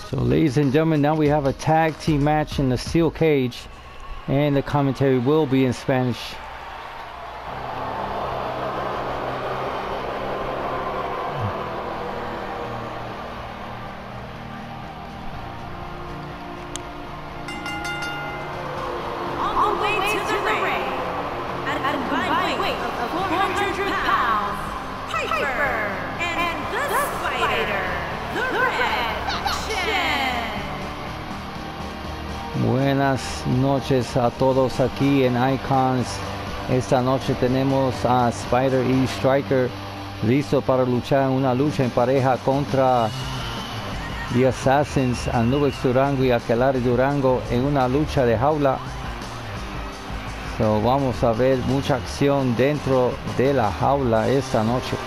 So ladies and gentlemen, now we have a tag team match in the steel cage, and the commentary will be in Spanish. Buenas noches a todos aquí en Icons. Esta noche tenemos a Spider y Striker listo para luchar en una lucha en pareja contra The Assassins, Anubis Durango y Aquelarre Durango en una lucha de jaula. So, vamos a ver mucha acción dentro de la jaula esta noche.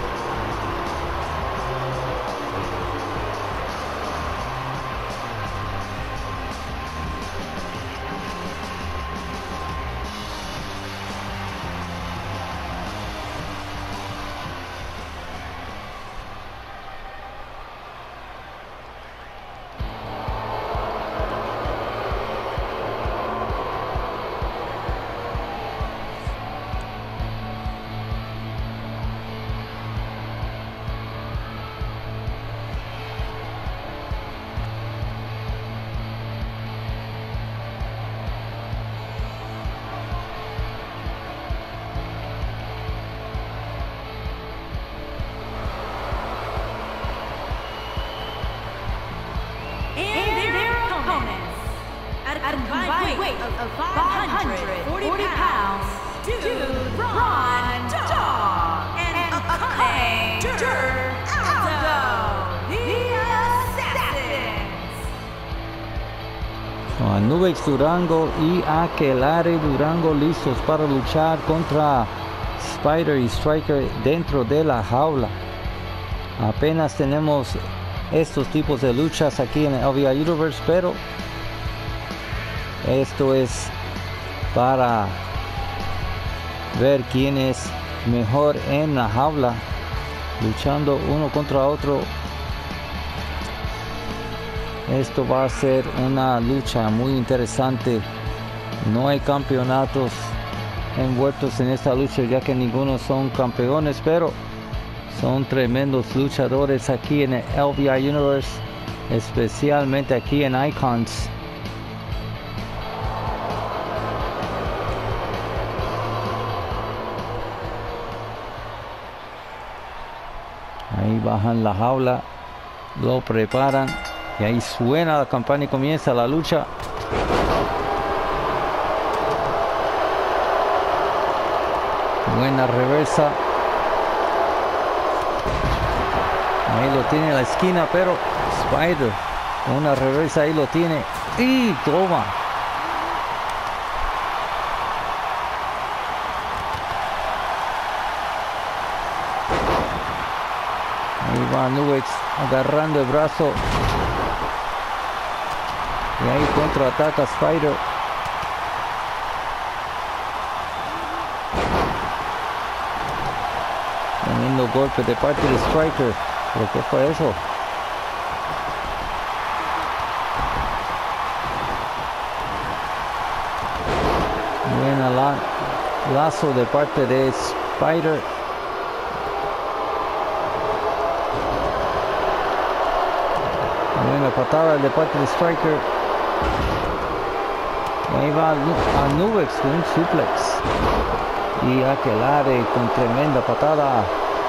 Of 540 pounds, Dude Ron Dog and Akane Aldo, the Assassins. Anubis Durango y Aquelarre Durango listos para luchar contra Spider y Striker dentro de la jaula. Apenas tenemos estos tipos de luchas aquí en el LVI Universe, pero esto es para ver quién es mejor en la jaula, luchando uno contra otro. Esto va a ser una lucha muy interesante. No hay campeonatos envueltos en esta lucha, ya que ninguno son campeones, pero son tremendos luchadores aquí en el LVI Universe, especialmente aquí en Icons. Ahí bajan la jaula, lo preparan y ahí suena la campana y comienza la lucha. Buena reversa. Ahí lo tiene en la esquina, pero Spider con una reversa ahí lo tiene y toma. Ahí va Nubes agarrando el brazo. Y ahí contraataca Spider. Teniendo golpe de parte de Striker. ¿Pero qué fue eso? Buena lazo de parte de Spider. Buena patada de parte de Striker. Ahí va Anubis con un suplex. Y Aquelarre con tremenda patada.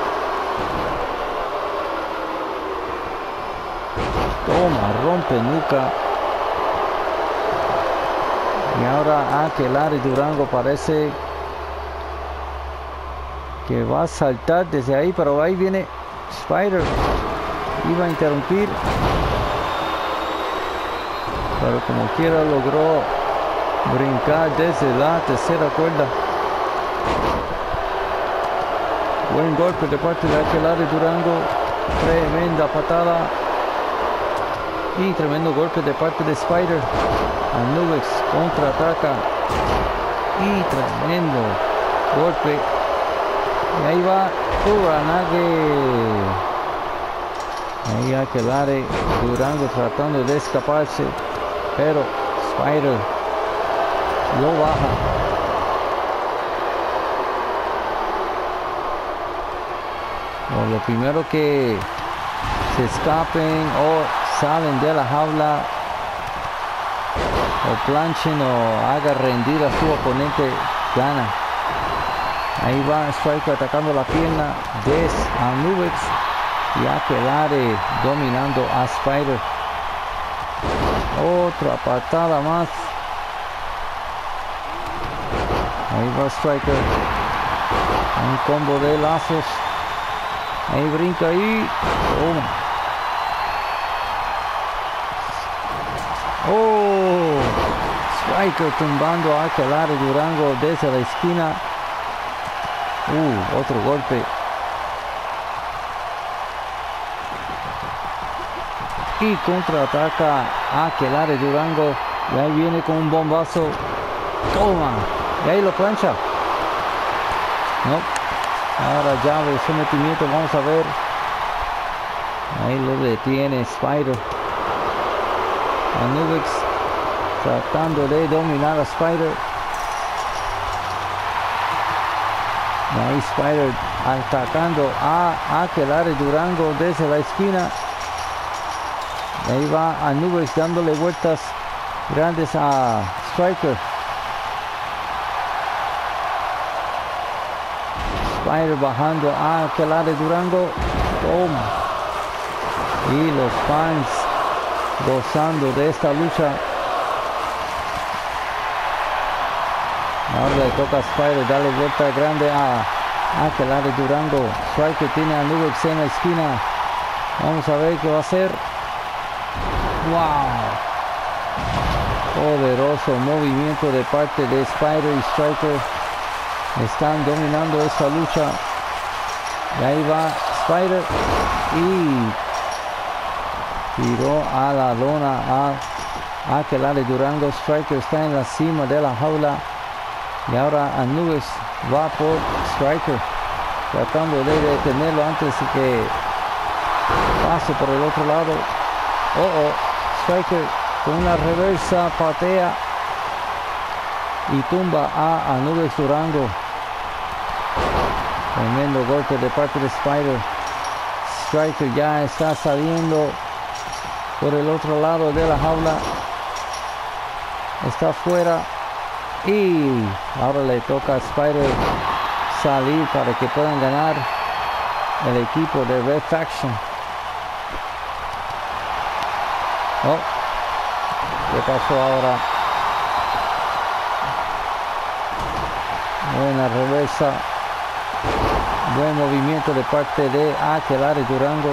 Toma, rompe nuca. Y ahora Aquelarre Durango parece que va a saltar desde ahí, pero ahí viene Spider. Iba a interrumpir, pero como quiera logró brincar desde la tercera cuerda. Buen golpe de parte de Aquelarre Durango. Tremenda patada. Y tremendo golpe de parte de Spider. Anubis contraataca. Y tremendo golpe. Y ahí va Uranage. Ahí Aquelarre Durango tratando de escaparse, pero Spider lo baja. Lo primero que se escapen o salen de la jaula o planchen o haga rendir a su oponente, gana. Ahí va Striker atacando la pierna de Anubex y Aquelarre dominando a Spider. Otra patada más. Ahí va Striker. Un combo de lazos. Ahí brinca ahí. Oh, Striker tumbando a Aquelarre Durango desde la esquina. Otro golpe. Y contraataca a Aquelarre Durango. Y ahí viene con un bombazo. Toma. Y ahí lo plancha. No. Ahora llave, sometimiento, vamos a ver. Ahí lo detiene Spider. Anubex tratando de dominar a Spider. Y ahí Spider atacando a Aquelarre Durango desde la esquina. Y ahí va Anubex dándole vueltas grandes a Striker. Spider bajando a Aquelarre Durango. Toma. Y los fans gozando de esta lucha. Ahora le toca a Spider darle vuelta grande a Aquelarre Durango. Striker tiene a Anubex en la esquina. Vamos a ver qué va a hacer. Wow. Poderoso movimiento de parte de Spider y Striker. Están dominando esta lucha. Y ahí va Spider. Y tiró a la lona a Aquelarre Durango. Striker está en la cima de la jaula. Y ahora Anubex va por Striker, tratando de detenerlo antes de que pase por el otro lado. Striker con una reversa patea y tumba a Anubex Durango. Tremendo golpe de parte de Spider. Striker ya está saliendo por el otro lado de la jaula. Está fuera. Y ahora le toca a Spider salir para que puedan ganar el equipo de Red Faction. ¿Qué pasó ahora? Buena reversa. Buen movimiento de parte de Aquelarre Durango.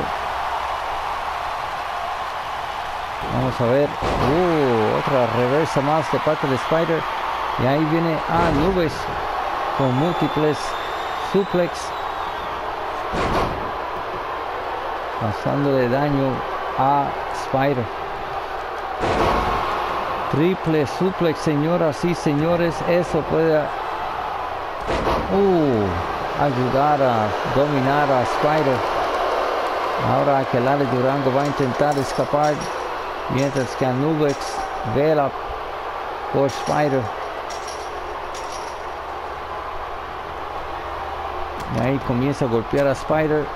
Vamos a ver. Otra reversa más de parte de Spider. Y ahí viene Anubex con múltiples suplex. Causando daño a Spider. Triple suplex, señoras y señores. Eso puede ayudar a dominar a Spider. Ahora Aquelarre Durango va a intentar escapar, mientras que Anubex vela por Spider. Y ahí comienza a golpear a Spider.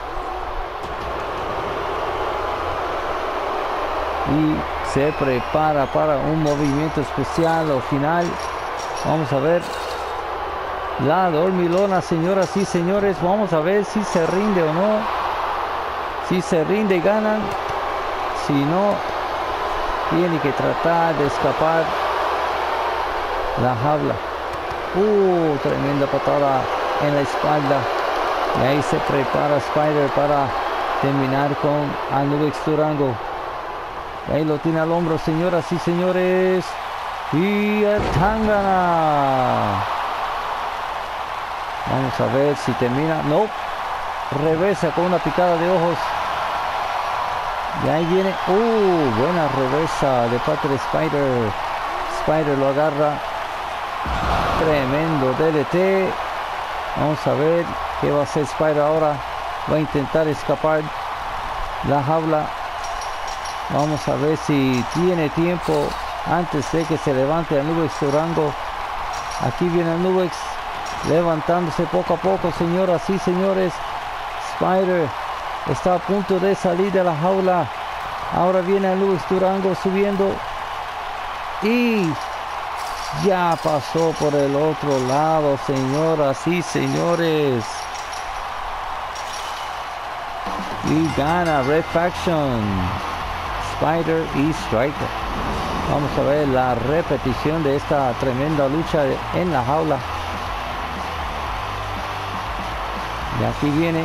Y se prepara para un movimiento especial o final. Vamos a ver. La dormilona, señoras y señores. Vamos a ver si se rinde o no. Si se rinde, ganan. Si no, tiene que tratar de escapar la jaula. Tremenda patada en la espalda. Y ahí se prepara Spider para terminar con Anubex Durango. Y ahí lo tiene al hombro, señoras y señores. Y el Tangana. Vamos a ver si termina. No. Reversa con una picada de ojos. Y ahí viene. Buena reversa de parte de Spider. Spider lo agarra. Tremendo DDT. Vamos a ver qué va a hacer Spider ahora. Va a intentar escapar. la jaula. Vamos a ver si tiene tiempo antes de que se levante Anubex Durango. Aquí viene Anubex levantándose poco a poco, señoras y señores. Spider está a punto de salir de la jaula. Ahora viene Anubex Durango subiendo y ya pasó por el otro lado, señoras y señores. Y gana Red Faction, Spider y Striker. Vamos a ver la repetición de esta tremenda lucha en la jaula. Y aquí viene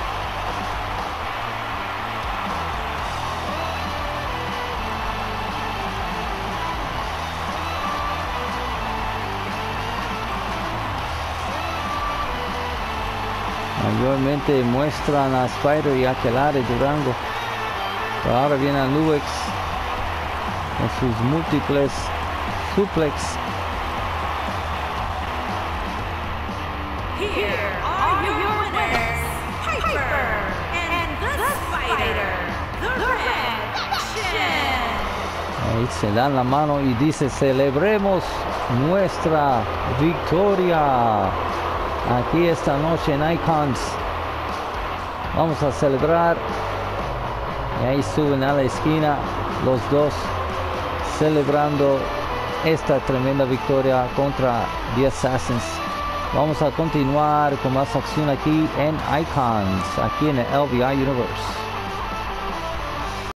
mayormente muestran a Spider y Aquelarre Durango, pero ahora viene Anubex con sus múltiples suplex. Here are your winners, Piper and the Spider, the Red Faction. Ahí se dan la mano y dice: celebremos nuestra victoria aquí esta noche en Icons. Vamos a celebrar. Y ahí suben a la esquina los dos celebrando esta tremenda victoria contra The Assassins. Vamos a continuar con más acción aquí en Icons, aquí en el LVI Universe.